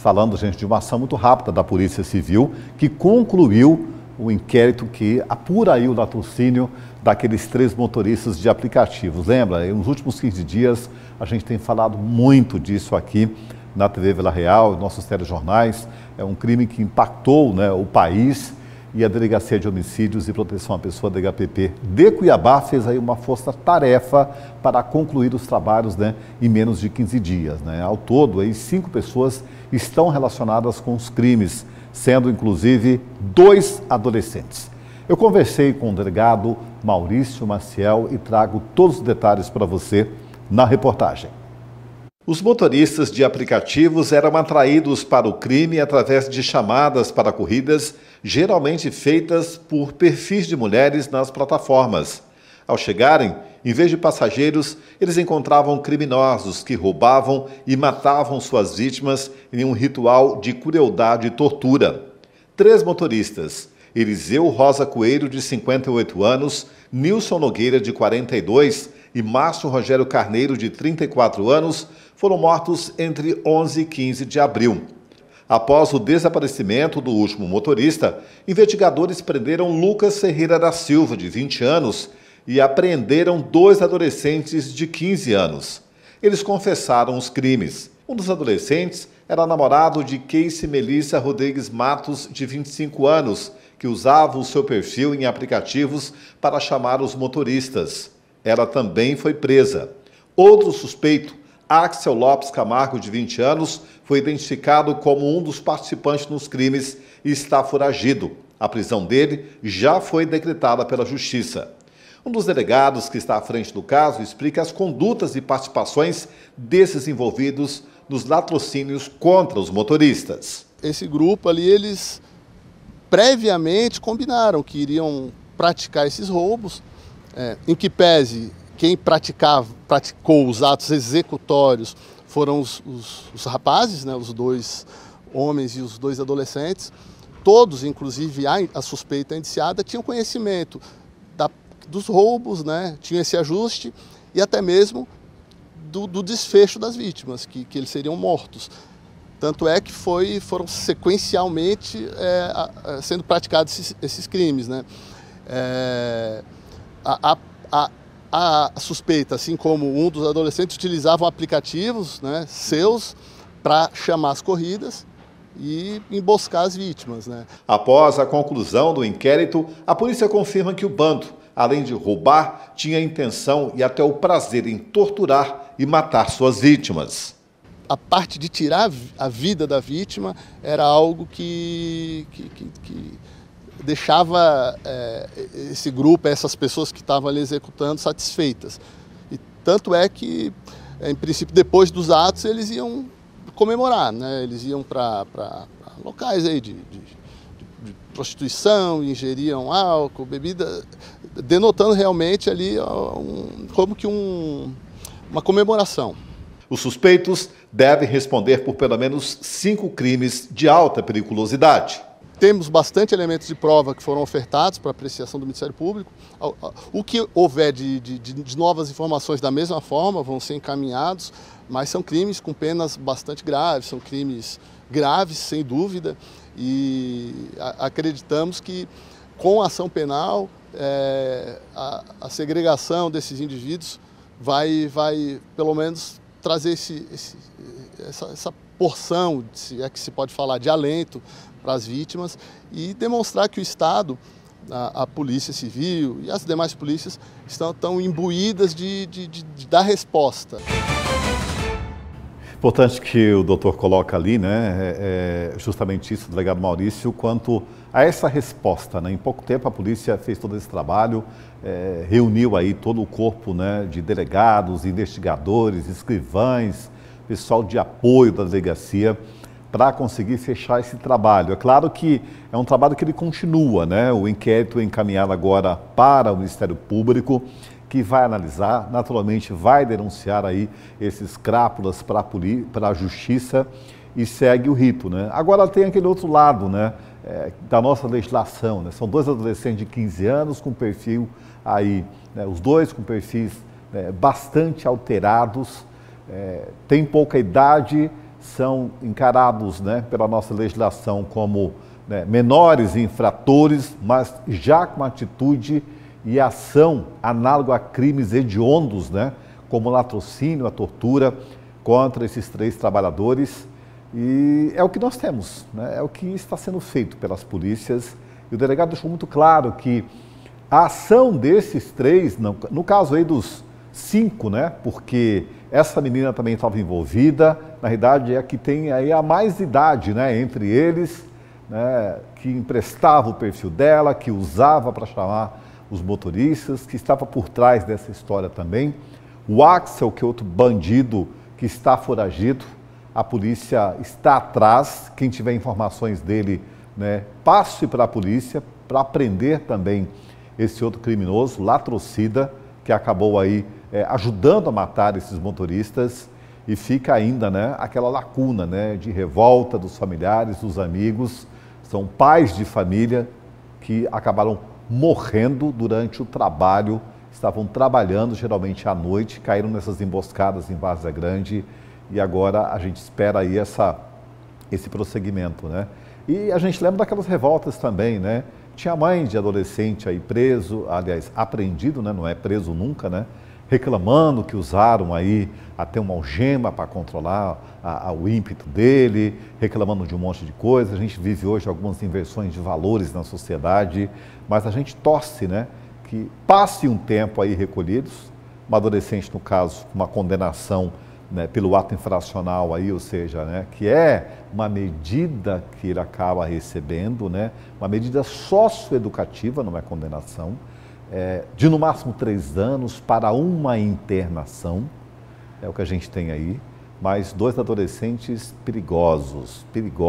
falando, gente, de uma ação muito rápida da Polícia Civil, que concluiu o inquérito que apura aí o latrocínio daqueles 3 motoristas de aplicativos. Lembra, nos últimos 15 dias, a gente tem falado muito disso aqui na TV Vila Real, nossos telejornais. É um crime que impactou, né, o país, e a Delegacia de Homicídios e Proteção à Pessoa, DHPP, de Cuiabá, fez aí uma força-tarefa para concluir os trabalhos, né, em menos de 15 dias. Né? Ao todo, aí, 5 pessoas estão relacionadas com os crimes, sendo inclusive 2 adolescentes. Eu conversei com o delegado Maurício Maciel e trago todos os detalhes para você na reportagem. Os motoristas de aplicativos eram atraídos para o crime através de chamadas para corridas, geralmente feitas por perfis de mulheres nas plataformas. Ao chegarem, em vez de passageiros, eles encontravam criminosos que roubavam e matavam suas vítimas em um ritual de crueldade e tortura. 3 motoristas, Eliseu Rosa Coelho, de 58 anos, Nilson Nogueira, de 42 e Márcio Rogério Carneiro, de 34 anos, foram mortos entre 11 e 15 de abril. Após o desaparecimento do último motorista, investigadores prenderam Lucas Ferreira da Silva, de 20 anos, e apreenderam 2 adolescentes de 15 anos. Eles confessaram os crimes. Um dos adolescentes era namorado de Casey Melissa Rodrigues Matos, de 25 anos, que usava o seu perfil em aplicativos para chamar os motoristas. Ela também foi presa. Outro suspeito, Axel Lopes Camargo, de 20 anos, foi identificado como um dos participantes nos crimes e está foragido. A prisão dele já foi decretada pela Justiça. Um dos delegados que está à frente do caso explica as condutas e participações desses envolvidos nos latrocínios contra os motoristas. Esse grupo ali, eles previamente combinaram que iriam praticar esses roubos, em que pese quem praticou os atos executórios foram os rapazes, né, os 2 homens e os 2 adolescentes. Todos, inclusive a suspeita indiciada, tinham conhecimento dos roubos, né, tinham esse ajuste e até mesmo do desfecho das vítimas, que eles seriam mortos. Tanto é que foram sequencialmente sendo praticados esses crimes. Né? A suspeita, assim como um dos adolescentes, utilizavam aplicativos, né, seus para chamar as corridas e emboscar as vítimas. Né? Após a conclusão do inquérito, a polícia confirma que o bando, além de roubar, tinha a intenção e até o prazer em torturar e matar suas vítimas. A parte de tirar a vida da vítima era algo que deixava esse grupo, essas pessoas que estavam ali executando, satisfeitas. E tanto é que, em princípio, depois dos atos, eles iam comemorar, né? Eles iam para locais aí de prostituição, ingeriam álcool, bebida, denotando realmente ali como que uma comemoração. Os suspeitos devem responder por pelo menos 5 crimes de alta periculosidade. Temos bastante elementos de prova que foram ofertados para apreciação do Ministério Público. O que houver de novas informações da mesma forma vão ser encaminhados, mas são crimes com penas bastante graves, são crimes graves, sem dúvida, e acreditamos que com a ação penal a segregação desses indivíduos vai pelo menos trazer essa porção, se é que se pode falar, de alento para as vítimas e demonstrar que o Estado, a Polícia Civil e as demais polícias estão tão imbuídas de dar resposta. Importante que o doutor coloca ali, né, justamente isso, o delegado Maurício, quanto a essa resposta, né? Em pouco tempo a polícia fez todo esse trabalho, reuniu aí todo o corpo, né, de delegados, investigadores, escrivães, pessoal de apoio da delegacia, para conseguir fechar esse trabalho. É claro que é um trabalho que ele continua, né? O inquérito é encaminhado agora para o Ministério Público, que vai analisar, naturalmente vai denunciar aí esses crápulas para a Justiça e segue o rito, né? Agora tem aquele outro lado, né, da nossa legislação, né? São 2 adolescentes de 15 anos com perfil aí, né, os 2 com perfis bastante alterados, têm pouca idade, são encarados, né, pela nossa legislação como, né, menores infratores, mas já com atitude e ação análoga a crimes hediondos, né, como o latrocínio, a tortura contra esses 3 trabalhadores. E é o que nós temos, né, é o que está sendo feito pelas polícias. E o delegado deixou muito claro que a ação desses 3, no caso aí dos 5, né, porque essa menina também estava envolvida, na realidade é a que tem aí a mais idade, né, entre eles, né, que emprestava o perfil dela, que usava para chamar os motoristas, que estava por trás dessa história também. O Axel, que é outro bandido que está foragido, a polícia está atrás. Quem tiver informações dele, né, passe para a polícia para prender também esse outro criminoso, latrocida, que acabou aí ajudando a matar esses motoristas. E fica ainda, né, aquela lacuna, né, de revolta dos familiares, dos amigos. São pais de família que acabaram morrendo durante o trabalho, estavam trabalhando geralmente à noite, caíram nessas emboscadas em Várzea Grande e agora a gente espera aí esse prosseguimento, né? E a gente lembra daquelas revoltas também, né? Tinha mãe de adolescente aí preso, aliás, apreendido, né? Não é preso nunca, né? Reclamando que usaram aí até uma algema para controlar o ímpeto dele, reclamando de um monte de coisa. A gente vive hoje algumas inversões de valores na sociedade, mas a gente torce, né, que passe um tempo aí recolhidos, uma adolescente, no caso, uma condenação, né, pelo ato infracional aí, ou seja, né, que é uma medida que ele acaba recebendo, né, uma medida socioeducativa, não é condenação, de no máximo 3 anos para uma internação, é o que a gente tem aí, mas 2 adolescentes perigosos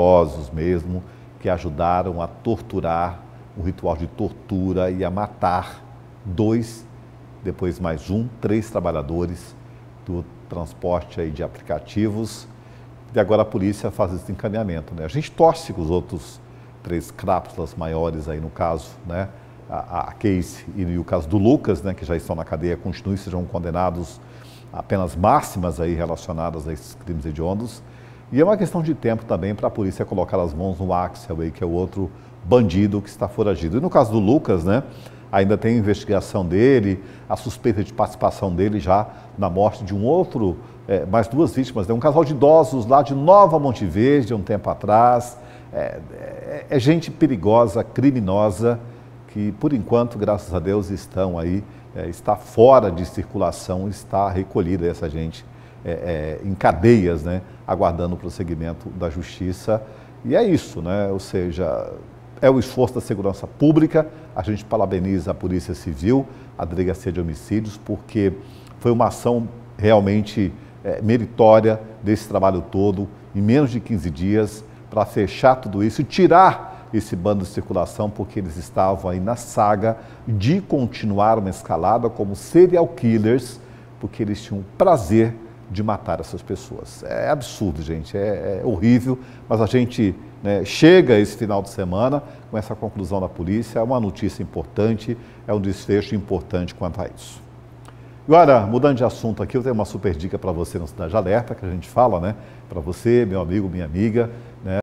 mesmo, que ajudaram a torturar, um ritual de tortura e a matar 2, depois mais 3 trabalhadores do transporte aí de aplicativos. E agora a polícia faz esse encaminhamento, né? A gente torce com os outros 3 crápulas maiores aí no caso, né? A Casey e o caso do Lucas, né, que já estão na cadeia, continuem, sejam condenados a penas máximas aí relacionadas a esses crimes hediondos. E é uma questão de tempo também para a polícia colocar as mãos no Axel aí, que é o outro bandido que está foragido. E no caso do Lucas, né, ainda tem investigação dele, a suspeita de participação dele já na morte de um outro, mais 2 vítimas, né, um casal de idosos lá de Nova Monte Verde, um tempo atrás. É gente perigosa, criminosa, que por enquanto, graças a Deus, estão aí, está fora de circulação, está recolhida essa gente em cadeias, né, aguardando o prosseguimento da justiça. E é isso, né, ou seja, é o esforço da segurança pública. A gente parabeniza a Polícia Civil, a Delegacia de Homicídios, porque foi uma ação realmente meritória desse trabalho todo, em menos de 15 dias, para fechar tudo isso e tirar esse bando de circulação, porque eles estavam aí na saga de continuar uma escalada como serial killers, porque eles tinham o prazer de matar essas pessoas. É absurdo, gente, é horrível, mas a gente, né, chega esse final de semana com essa conclusão da polícia, é uma notícia importante, é um desfecho importante quanto a isso. Agora, mudando de assunto aqui, eu tenho uma super dica para você no Cidade Alerta, que a gente fala, né, para você, meu amigo, minha amiga, né,